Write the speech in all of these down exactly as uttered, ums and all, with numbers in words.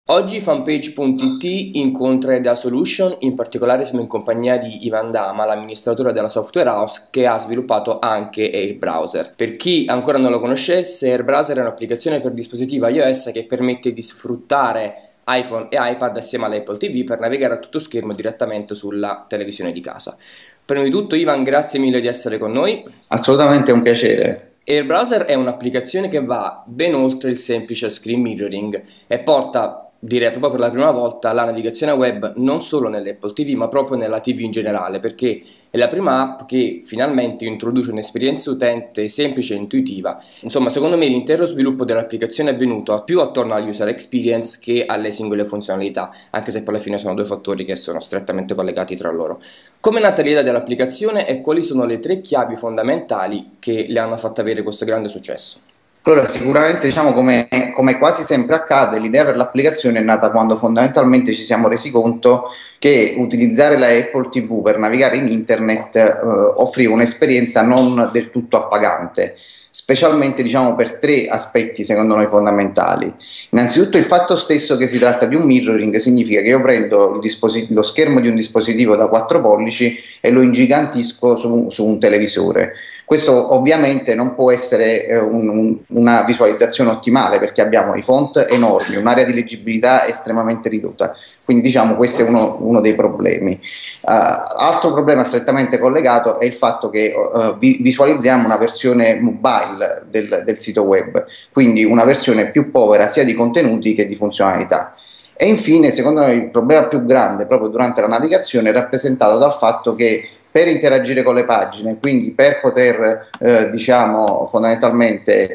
Oggi fanpage punto it incontra Idea Solution, in particolare siamo in compagnia di Ivan Dama, l'amministratore della software house che ha sviluppato anche AirBrowser. Per chi ancora non lo conoscesse, AirBrowser è un'applicazione per dispositivo iOS che permette di sfruttare iPhone e iPad assieme all'Apple T V per navigare a tutto schermo direttamente sulla televisione di casa. Prima di tutto, Ivan, grazie mille di essere con noi. Assolutamente è un piacere. AirBrowser è un'applicazione che va ben oltre il semplice screen mirroring e porta, direi proprio per la prima volta, la navigazione web non solo nell'Apple T V ma proprio nella T V in generale, perché è la prima app che finalmente introduce un'esperienza utente semplice e intuitiva. Insomma, secondo me l'intero sviluppo dell'applicazione è venuto più attorno alla user experience che alle singole funzionalità, anche se poi alla fine sono due fattori che sono strettamente collegati tra loro. Come è nata l'idea dell'applicazione e quali sono le tre chiavi fondamentali che le hanno fatte avere questo grande successo? Allora, sicuramente, diciamo, come, come quasi sempre accade, l'idea per l'applicazione è nata quando fondamentalmente ci siamo resi conto che utilizzare la Apple T V per navigare in internet eh, offriva un'esperienza non del tutto appagante, specialmente, diciamo, per tre aspetti secondo noi fondamentali. Innanzitutto il fatto stesso che si tratta di un mirroring significa che io prendo il lo schermo di un dispositivo da quattro pollici e lo ingigantisco su, su un televisore. Questo ovviamente non può essere eh, un, un, una visualizzazione ottimale perché abbiamo i font enormi, un'area di leggibilità estremamente ridotta, quindi diciamo questo è uno, uno dei problemi. Uh, altro problema strettamente collegato è il fatto che uh, vi, visualizziamo una versione mobile del, del sito web, quindi una versione più povera sia di contenuti che di funzionalità. E infine, secondo noi, il problema più grande proprio durante la navigazione è rappresentato dal fatto che per interagire con le pagine, quindi per poter eh, diciamo fondamentalmente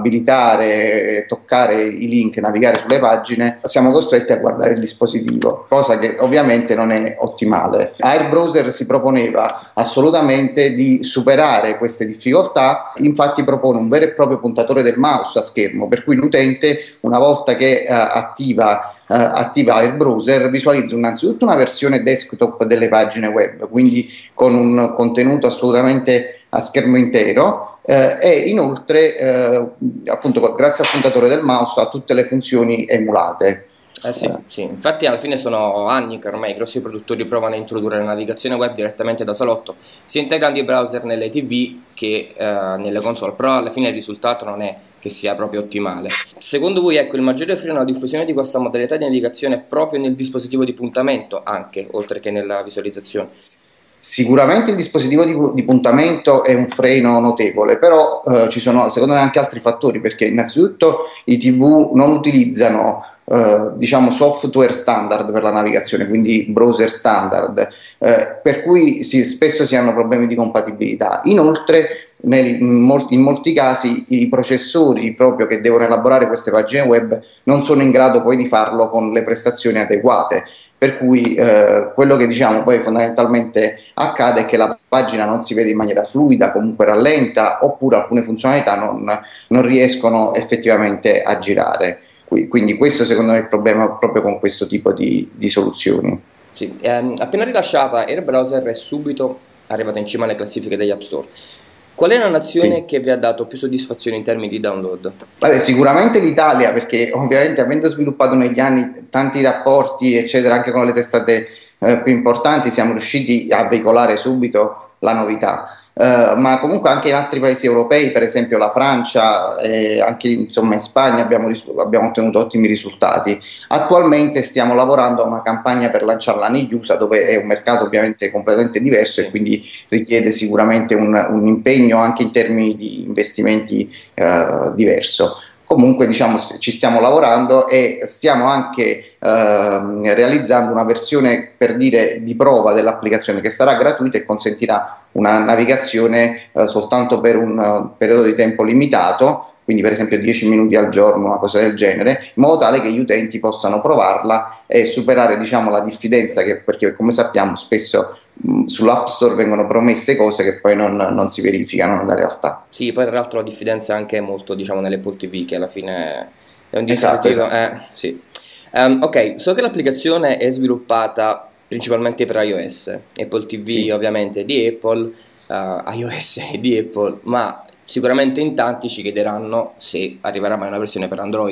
abilitare, toccare i link, navigare sulle pagine, siamo costretti a guardare il dispositivo, cosa che ovviamente non è ottimale. AirBrowser si proponeva assolutamente di superare queste difficoltà, infatti propone un vero e proprio puntatore del mouse a schermo, per cui l'utente una volta che eh, attiva Uh, attiva AirBrowser visualizza innanzitutto una versione desktop delle pagine web, quindi con un contenuto assolutamente a schermo intero uh, e inoltre uh, appunto grazie al puntatore del mouse ha tutte le funzioni emulate. Eh sì, sì, infatti alla fine sono anni che ormai i grossi produttori provano a introdurre la navigazione web direttamente da salotto, sia integrando i browser nelle T V che eh, nelle console, però alla fine il risultato non è che sia proprio ottimale. Secondo voi, ecco, il maggiore freno alla diffusione di questa modalità di navigazione è proprio nel dispositivo di puntamento, anche, oltre che nella visualizzazione? Sicuramente il dispositivo di, di puntamento è un freno notevole, però eh, ci sono secondo me anche altri fattori, perché innanzitutto i T V non utilizzano eh, diciamo software standard per la navigazione, quindi browser standard, eh, per cui si, spesso si hanno problemi di compatibilità. Inoltre nel, in, mol, in molti casi i processori proprio che devono elaborare queste pagine web non sono in grado poi di farlo con le prestazioni adeguate. Per cui eh, quello che diciamo poi fondamentalmente accade è che la pagina non si vede in maniera fluida, comunque rallenta, oppure alcune funzionalità non, non riescono effettivamente a girare. Quindi questo secondo me è il problema proprio con questo tipo di, di soluzioni. Sì, ehm, appena rilasciata AirBrowser è subito arrivata in cima alle classifiche degli App Store. Qual è la nazione Sì. che vi ha dato più soddisfazione in termini di download? Vabbè, sicuramente l'Italia, perché ovviamente avendo sviluppato negli anni tanti rapporti, eccetera, anche con le testate eh, più importanti, siamo riusciti a veicolare subito la novità. Uh, ma comunque anche in altri paesi europei, per esempio la Francia e anche insomma in Spagna abbiamo, abbiamo ottenuto ottimi risultati. Attualmente stiamo lavorando a una campagna per lanciarla negli U S A, dove è un mercato ovviamente completamente diverso e quindi richiede sicuramente un, un impegno anche in termini di investimenti uh, diverso. Comunque diciamo ci stiamo lavorando e stiamo anche eh, realizzando una versione per dire di prova dell'applicazione che sarà gratuita e consentirà una navigazione eh, soltanto per un uh, periodo di tempo limitato, quindi per esempio dieci minuti al giorno, una cosa del genere, in modo tale che gli utenti possano provarla e superare diciamo la diffidenza che, perché come sappiamo spesso sull'App Store vengono promesse cose che poi non, non si verificano nella realtà. Sì, poi tra l'altro la diffidenza è anche molto, diciamo, nell'Apple T V, che alla fine è un Esatto, dispositivo... esatto. Eh, sì. Um, ok, so che l'applicazione è sviluppata principalmente per iOS, Apple T V Sì. ovviamente è di Apple, uh, iOS è di Apple, ma sicuramente in tanti ci chiederanno se arriverà mai una versione per Android.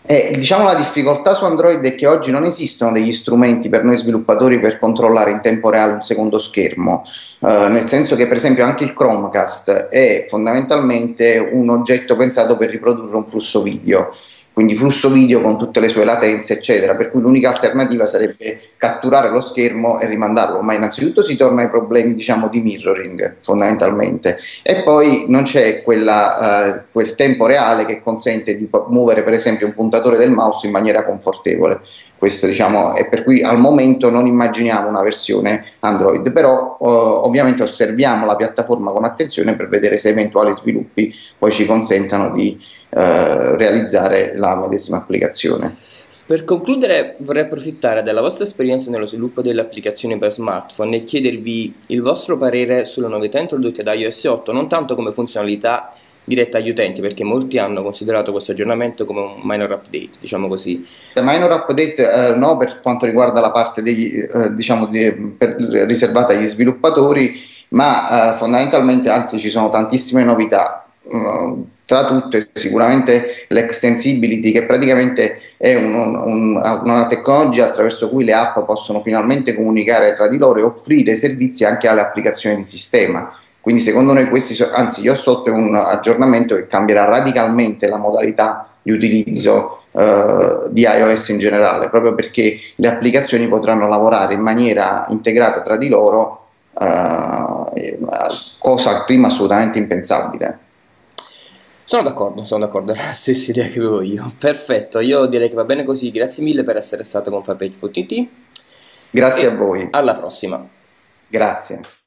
Eh, diciamo la difficoltà su Android è che oggi non esistono degli strumenti per noi sviluppatori per controllare in tempo reale un secondo schermo, eh, nel senso che per esempio anche il Chromecast è fondamentalmente un oggetto pensato per riprodurre un flusso video, quindi flusso video con tutte le sue latenze eccetera, per cui l'unica alternativa sarebbe catturare lo schermo e rimandarlo, ma innanzitutto si torna ai problemi diciamo di mirroring fondamentalmente. E poi non c'è quella, eh, quel tempo reale che consente di muovere per esempio un puntatore del mouse in maniera confortevole. Questo diciamo è per cui al momento non immaginiamo una versione Android, però eh, ovviamente osserviamo la piattaforma con attenzione per vedere se eventuali sviluppi poi ci consentano di eh, realizzare la medesima applicazione. Per concludere, vorrei approfittare della vostra esperienza nello sviluppo delle applicazioni per smartphone e chiedervi il vostro parere sulle novità introdotte da iOS otto, non tanto come funzionalità diretta agli utenti, perché molti hanno considerato questo aggiornamento come un minor update, diciamo così. La minor update eh, no, per quanto riguarda la parte degli, eh, diciamo di, per, riservata agli sviluppatori, ma eh, fondamentalmente anzi ci sono tantissime novità. Uh, tra tutte sicuramente l'extensibility, che praticamente è un, un, una tecnologia attraverso cui le app possono finalmente comunicare tra di loro e offrire servizi anche alle applicazioni di sistema. Quindi secondo noi questi, so, anzi io sotto un aggiornamento che cambierà radicalmente la modalità di utilizzo eh, di iOS in generale, proprio perché le applicazioni potranno lavorare in maniera integrata tra di loro, eh, cosa prima assolutamente impensabile. Sono d'accordo, sono d'accordo, è la stessa idea che avevo io. Perfetto, io direi che va bene così, grazie mille per essere stato con fanpage punto it Grazie a e voi, alla prossima. grazie.